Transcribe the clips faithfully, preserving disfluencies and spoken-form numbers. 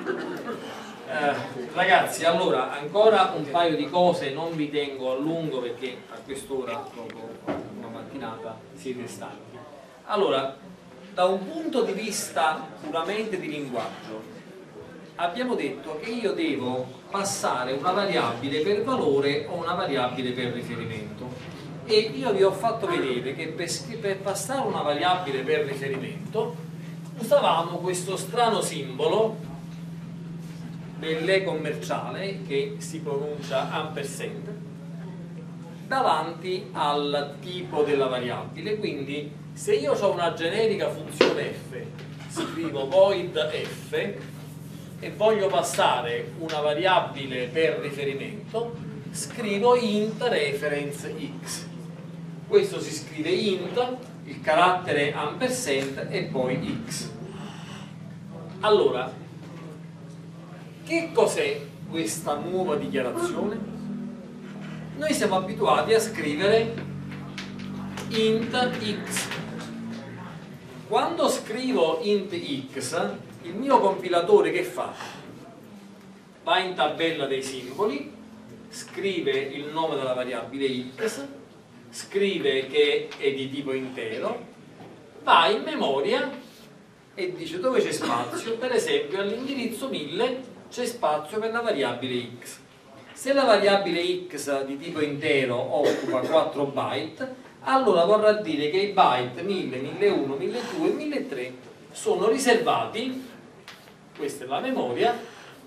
Eh, ragazzi, allora ancora un paio di cose, non vi tengo a lungo perché a quest'ora, dopo una mattinata, siete stanchi. Allora, da un punto di vista puramente di linguaggio, abbiamo detto che io devo passare una variabile per valore o una variabile per riferimento, e io vi ho fatto vedere che per, per passare una variabile per riferimento usavamo questo strano simbolo dell'E commerciale che si pronuncia ampersand davanti al tipo della variabile. Quindi se io ho una generica funzione f, scrivo void f e voglio passare una variabile per riferimento, scrivo int reference x. Questo si scrive int, il carattere ampersand e poi x. Allora, che cos'è questa nuova dichiarazione? Noi siamo abituati a scrivere int x. Quando scrivo int x, il mio compilatore che fa? Va in tabella dei simboli, scrive il nome della variabile x, scrive che è di tipo intero, va in memoria e dice dove c'è spazio. Per esempio all'indirizzo mille c'è spazio per la variabile x. Se la variabile x di tipo intero occupa quattro byte, allora vorrà dire che i byte mille, milleuno, milledue e milletre sono riservati, questa è la memoria,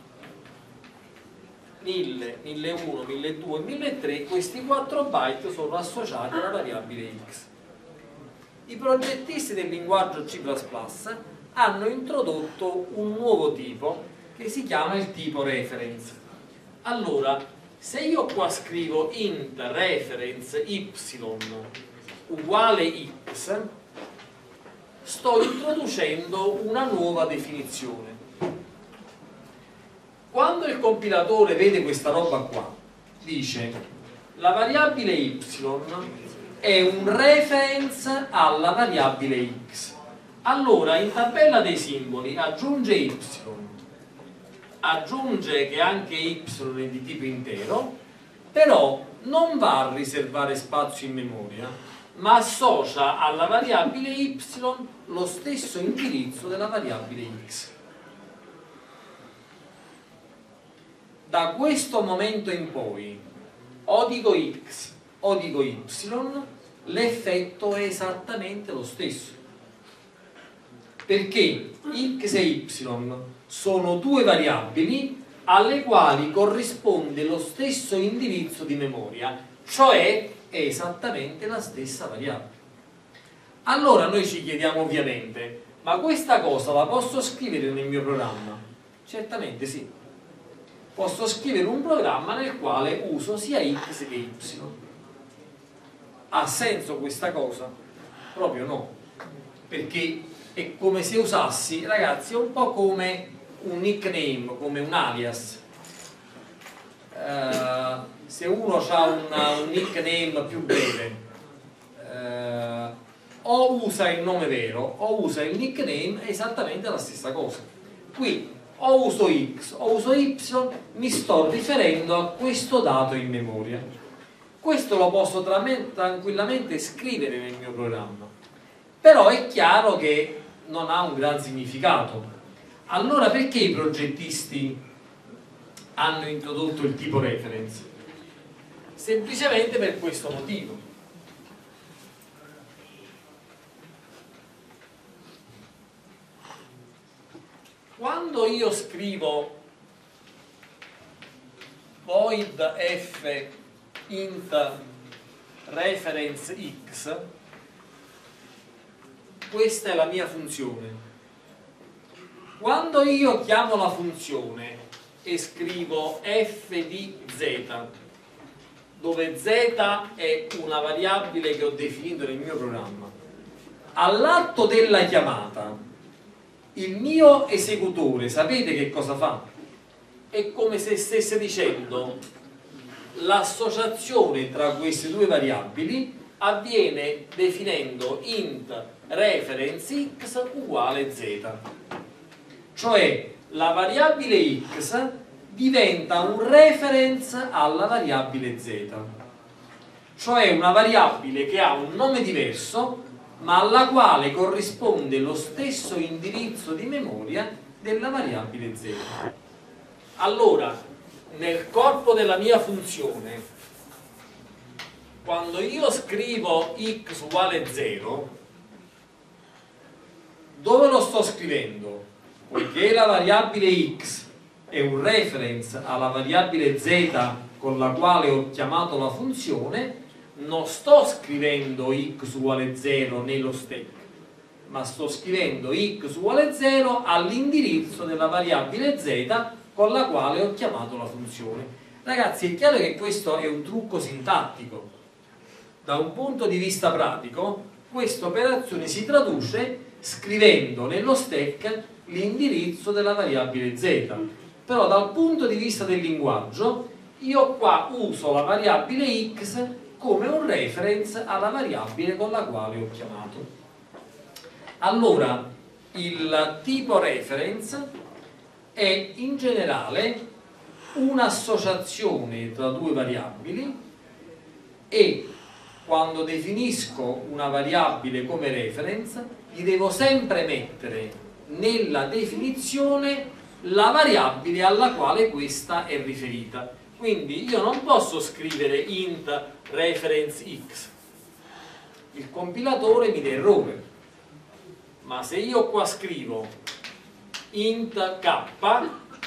mille, milleuno, milledue e milletre, questi quattro byte sono associati alla variabile x. I progettisti del linguaggio C plus plus hanno introdotto un nuovo tipo che si chiama il tipo reference. Allora, se io qua scrivo int reference y uguale x, sto introducendo una nuova definizione. Quando il compilatore vede questa roba qua, dice la variabile y è un reference alla variabile x. Allora in tabella dei simboli aggiunge y, aggiunge che anche y è di tipo intero, però non va a riservare spazio in memoria, ma associa alla variabile y lo stesso indirizzo della variabile x. Da questo momento in poi, o dico x o dico y, l'effetto è esattamente lo stesso, perché x e y sono due variabili alle quali corrisponde lo stesso indirizzo di memoria, cioè è esattamente la stessa variabile. Allora noi ci chiediamo ovviamente, ma questa cosa la posso scrivere nel mio programma? Certamente sì. Posso scrivere un programma nel quale uso sia x che y. Ha senso questa cosa? Proprio no, perché è come se usassi, ragazzi, è un po' come un nickname, come un alias. Uh, se uno ha un nickname più breve, uh, o usa il nome vero o usa il nickname, è esattamente la stessa cosa. Qui o uso x o uso y, mi sto riferendo a questo dato in memoria. Questo lo posso tranquillamente scrivere nel mio programma, però è chiaro che non ha un gran significato. Allora perché i progettisti hanno introdotto il tipo reference? Semplicemente per questo motivo. Quando io scrivo void f int reference x, questa è la mia funzione. Quando io chiamo la funzione e scrivo f di z, dove z è una variabile che ho definito nel mio programma, all'atto della chiamata il mio esecutore, sapete che cosa fa? È come se stesse dicendo l'associazione tra queste due variabili avviene definendo int reference x uguale z. cioè la variabile x diventa un reference alla variabile z, cioè una variabile che ha un nome diverso ma alla quale corrisponde lo stesso indirizzo di memoria della variabile z. Allora, nel corpo della mia funzione, quando io scrivo x uguale zero, dove lo sto scrivendo? Poiché la variabile x è un reference alla variabile z con la quale ho chiamato la funzione, non sto scrivendo x uguale zero nello stack, ma sto scrivendo x uguale zero all'indirizzo della variabile z con la quale ho chiamato la funzione. Ragazzi, è chiaro che questo è un trucco sintattico. Da un punto di vista pratico, questa operazione si traduce scrivendo nello stack l'indirizzo della variabile z. Però dal punto di vista del linguaggio, io qua uso la variabile x come un reference alla variabile con la quale ho chiamato. Allora, il tipo reference è in generale un'associazione tra due variabili e quando definisco una variabile come reference gli devo sempre mettere nella definizione la variabile alla quale questa è riferita. Quindi io non posso scrivere int reference x, il compilatore mi dà errore, ma se io qua scrivo int k,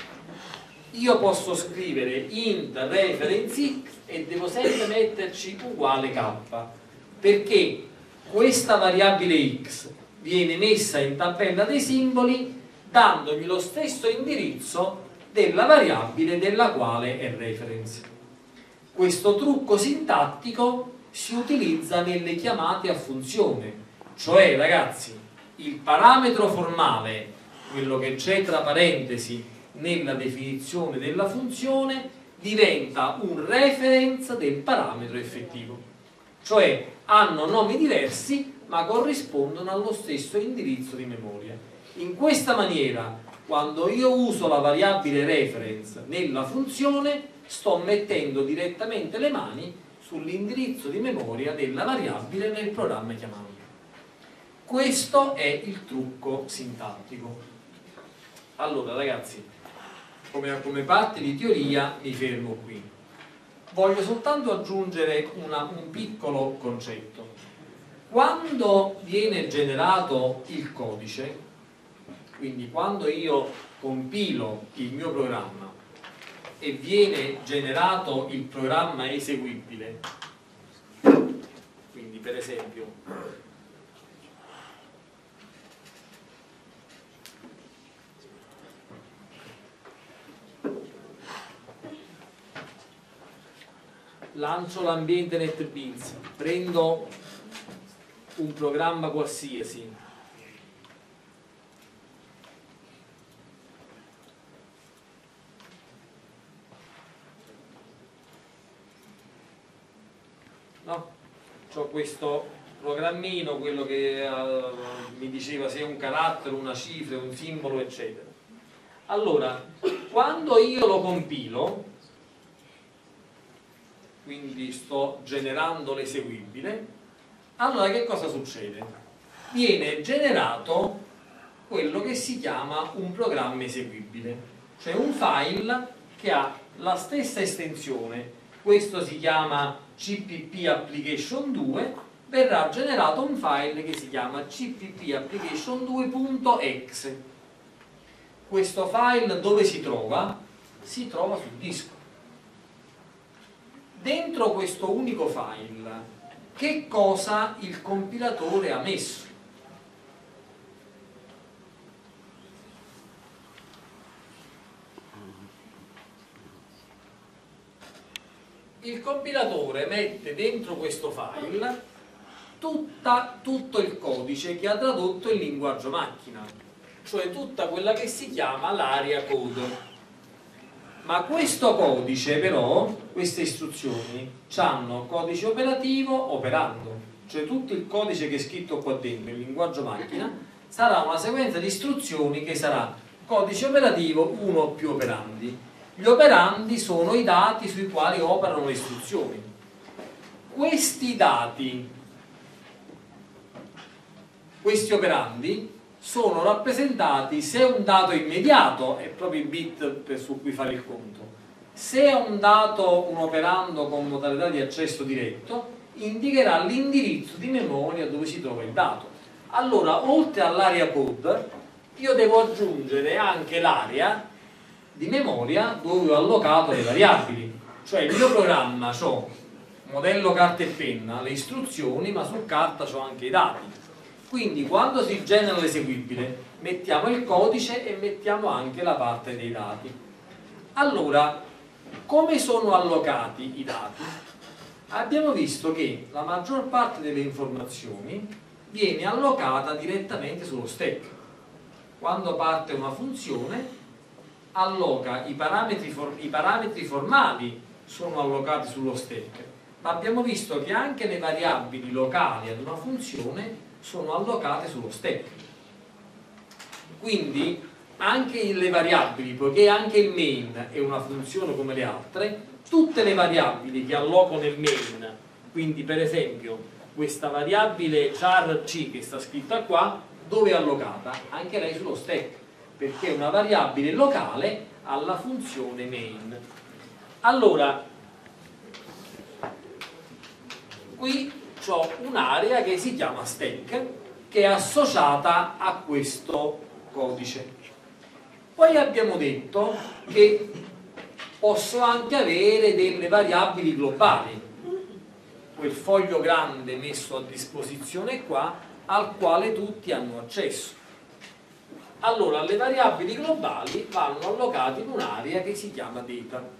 io posso scrivere int reference x e devo sempre metterci uguale k, perché questa variabile x viene messa in tabella dei simboli dandogli lo stesso indirizzo della variabile della quale è reference. Questo trucco sintattico si utilizza nelle chiamate a funzione, cioè ragazzi, il parametro formale, quello che c'è tra parentesi nella definizione della funzione, diventa un reference del parametro effettivo, cioè hanno nomi diversi ma corrispondono allo stesso indirizzo di memoria. In questa maniera, quando io uso la variabile reference nella funzione, sto mettendo direttamente le mani sull'indirizzo di memoria della variabile nel programma chiamato. Questo è il trucco sintattico. Allora ragazzi, come, come parte di teoria mi fermo qui. Voglio soltanto aggiungere una, un piccolo concetto. Quando viene generato il codice, quindi quando io compilo il mio programma e viene generato il programma eseguibile, quindi per esempio lancio l'ambiente NetBeans, prendo un programma qualsiasi, no? C'ho questo programmino, quello che uh, mi diceva se è un carattere, una cifra, un simbolo, eccetera. Allora, quando io lo compilo, quindi sto generando l'eseguibile, allora che cosa succede? Viene generato quello che si chiama un programma eseguibile, cioè un file che ha la stessa estensione. Questo si chiama C P P application due, verrà generato un file che si chiama C P P application due punto e x e. Questo file dove si trova? Si trova sul disco. Dentro questo unico file, che cosa il compilatore ha messo? Il compilatore mette dentro questo file tutta, tutto il codice che ha tradotto il linguaggio macchina, cioè tutta quella che si chiama l'area code. Ma questo codice però, queste istruzioni, hanno codice operativo operando, cioè tutto il codice che è scritto qua dentro, il linguaggio macchina, sarà una sequenza di istruzioni che sarà codice operativo uno o più operandi. Gli operandi sono i dati sui quali operano le istruzioni. Questi dati, questi operandi, sono rappresentati, se è un dato immediato, è proprio il bit per, su cui fare il conto. Se è un dato, un operando con modalità di accesso diretto, indicherà l'indirizzo di memoria dove si trova il dato. Allora, oltre all'area code, io devo aggiungere anche l'area di memoria dove ho allocato le variabili. Cioè il mio programma c'ho modello carta e penna, le istruzioni, ma su carta c'ho anche i dati. Quindi quando si genera l'eseguibile mettiamo il codice e mettiamo anche la parte dei dati. Allora, come sono allocati i dati? Abbiamo visto che la maggior parte delle informazioni viene allocata direttamente sullo stack. Quando parte una funzione, alloca i parametri, for i parametri formali sono allocati sullo stack, ma abbiamo visto che anche le variabili locali ad una funzione sono allocate sullo stack. Quindi anche le variabili, poiché anche il main è una funzione come le altre, tutte le variabili che alloco nel main, quindi per esempio questa variabile char_c che sta scritta qua, dove è allocata? Anche lei sullo stack, perché è una variabile locale alla funzione main. Allora, qui ho un'area che si chiama stack, che è associata a questo codice. Poi abbiamo detto che posso anche avere delle variabili globali, quel foglio grande messo a disposizione qua, al quale tutti hanno accesso. Allora, le variabili globali vanno allocate in un'area che si chiama data.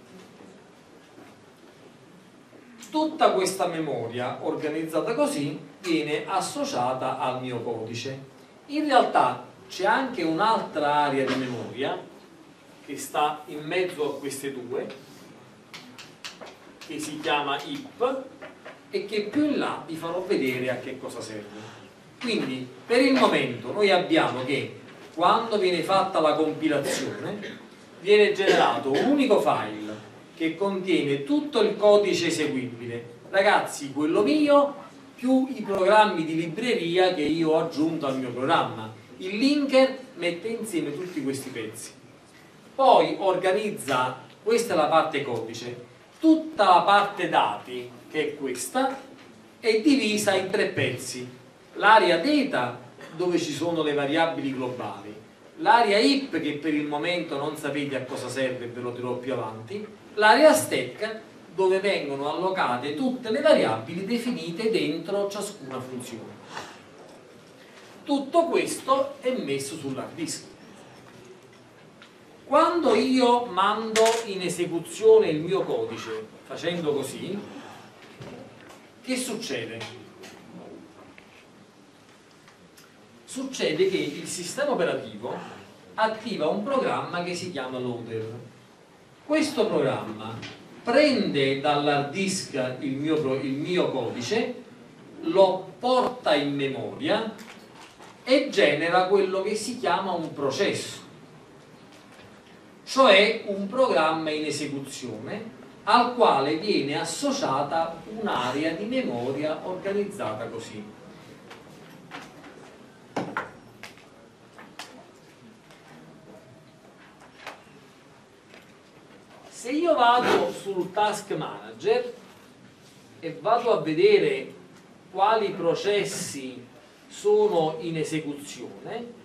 Tutta questa memoria organizzata così viene associata al mio codice. In realtà c'è anche un'altra area di memoria che sta in mezzo a queste due, che si chiama I P, e che più in là vi farò vedere a che cosa serve. Quindi per il momento noi abbiamo che quando viene fatta la compilazione viene generato un unico file che contiene tutto il codice eseguibile, ragazzi, quello mio più i programmi di libreria che io ho aggiunto al mio programma. Il linker mette insieme tutti questi pezzi, poi organizza, questa è la parte codice, tutta la parte dati, che è questa, è divisa in tre pezzi: l'area data, dove ci sono le variabili globali, l'area I P, che per il momento non sapete a cosa serve, ve lo dirò più avanti, l'area stack, dove vengono allocate tutte le variabili definite dentro ciascuna funzione. Tutto questo è messo sull'hard disk. Quando io mando in esecuzione il mio codice facendo così, che succede? Succede che il sistema operativo attiva un programma che si chiama loader. Questo programma prende dall'hard disk il mio, il mio codice, lo porta in memoria e genera quello che si chiama un processo, cioè un programma in esecuzione al quale viene associata un'area di memoria organizzata così. Se io vado sul task manager e vado a vedere quali processi sono in esecuzione,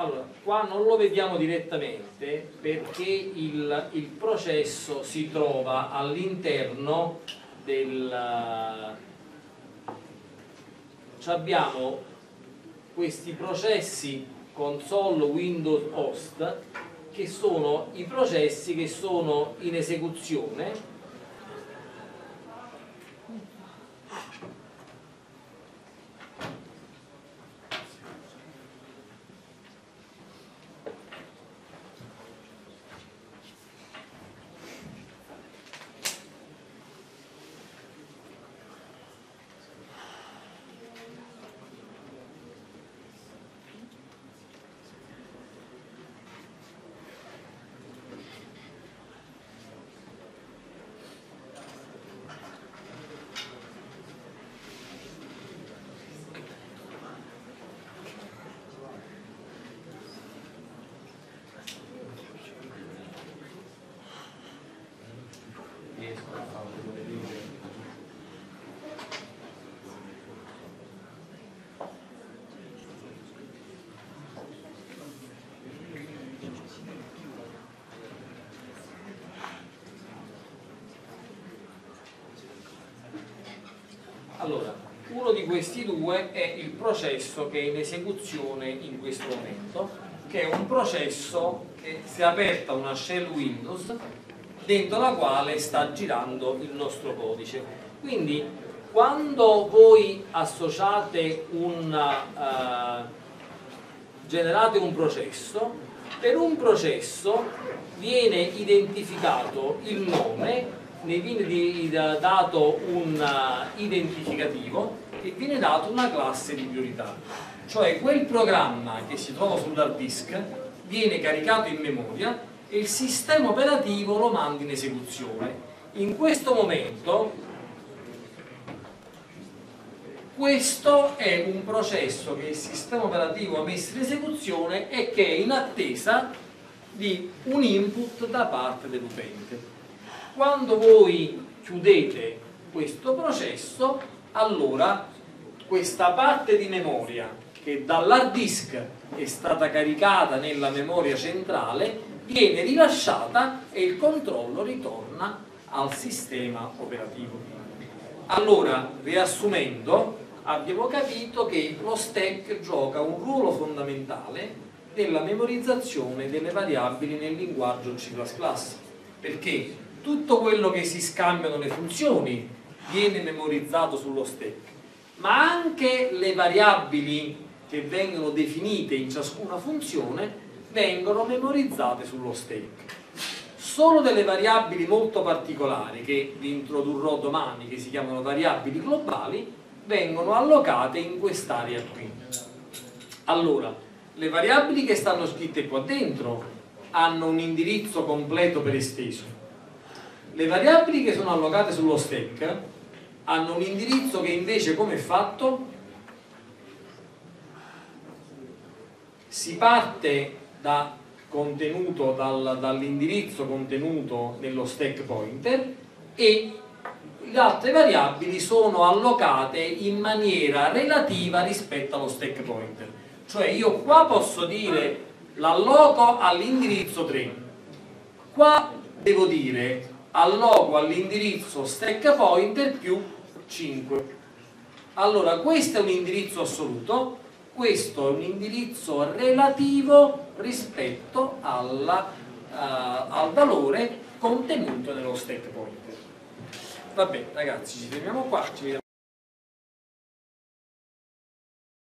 Allora, qua non lo vediamo direttamente perché il, il processo si trova all'interno del... Abbiamo questi processi console Windows host che sono i processi che sono in esecuzione Allora, uno di questi due è il processo che è in esecuzione in questo momento, che è un processo che si è aperta una shell Windows dentro la quale sta girando il nostro codice. Quindi quando voi associate un uh, generate un processo, per un processo viene identificato il nome, ne viene dato un identificativo e viene dato una classe di priorità, cioè quel programma che si trova sull'hard disk viene caricato in memoria e il sistema operativo lo manda in esecuzione. In questo momento questo è un processo che il sistema operativo ha messo in esecuzione e che è in attesa di un input da parte dell'utente. Quando voi chiudete questo processo, allora questa parte di memoria che dall'hard disk è stata caricata nella memoria centrale viene rilasciata e il controllo ritorna al sistema operativo. Allora, riassumendo, abbiamo capito che lo stack gioca un ruolo fondamentale nella memorizzazione delle variabili nel linguaggio C plus plus, perché tutto quello che si scambiano le funzioni viene memorizzato sullo stack, ma anche le variabili che vengono definite in ciascuna funzione vengono memorizzate sullo stack. Solo delle variabili molto particolari che vi introdurrò domani, che si chiamano variabili globali, vengono allocate in quest'area qui. Allora, le variabili che stanno scritte qua dentro hanno un indirizzo completo per esteso. Le variabili che sono allocate sullo stack hanno un indirizzo che invece come è fatto? Si parte da contenuto dal, dall'indirizzo contenuto nello stack pointer e le altre variabili sono allocate in maniera relativa rispetto allo stack pointer. Cioè io qua posso dire l'alloco all'indirizzo tre, qua devo dire alloco all'indirizzo stack pointer più cinque. Allora questo è un indirizzo assoluto, questo è un indirizzo relativo rispetto alla, uh, al valore contenuto nello stack pointer. Va bene ragazzi, ci fermiamo qua, ci vediamo.